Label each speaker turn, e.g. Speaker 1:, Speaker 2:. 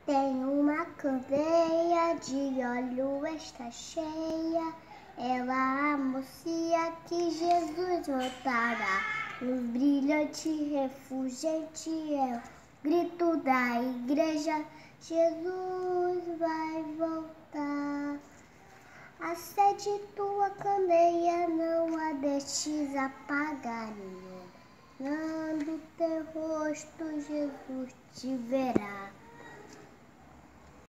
Speaker 1: Tem uma candeia de óleo está cheia, ela anuncia que Jesus voltará. Luz brilhante, refulgente é o grito da igreja, Jesus vai voltar. Acende tua candeia, não a deixes apagar, iluminando teu rosto, Jesus te verá.